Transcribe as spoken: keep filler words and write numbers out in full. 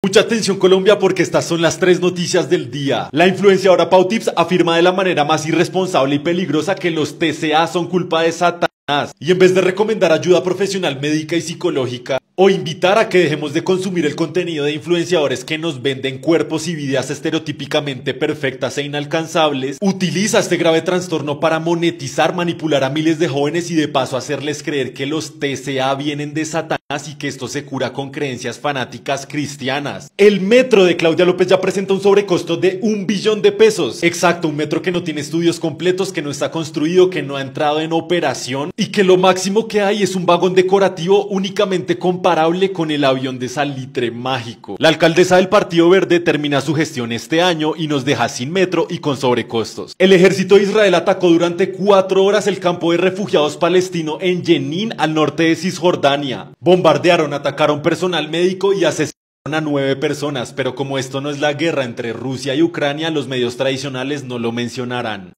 Mucha atención Colombia porque estas son las tres noticias del día. La influenciadora Pau Tips afirma de la manera más irresponsable y peligrosa que los T C A son culpa de Satanás. Y en vez de recomendar ayuda profesional médica y psicológica, o invitar a que dejemos de consumir el contenido de influenciadores que nos venden cuerpos y vidas estereotípicamente perfectas e inalcanzables, utiliza este grave trastorno para monetizar, manipular a miles de jóvenes y de paso hacerles creer que los T C A vienen de Satanás y que esto se cura con creencias fanáticas cristianas. El metro de Claudia López ya presenta un sobrecosto de un billón de pesos. Exacto, un metro que no tiene estudios completos, que no está construido, que no ha entrado en operación y que lo máximo que hay es un vagón decorativo únicamente con comparable con el avión de salitre mágico. La alcaldesa del Partido Verde termina su gestión este año y nos deja sin metro y con sobrecostos. El ejército de Israel atacó durante cuatro horas el campo de refugiados palestino en Jenin, al norte de Cisjordania. Bombardearon, atacaron personal médico y asesinaron a nueve personas, pero como esto no es la guerra entre Rusia y Ucrania, los medios tradicionales no lo mencionarán.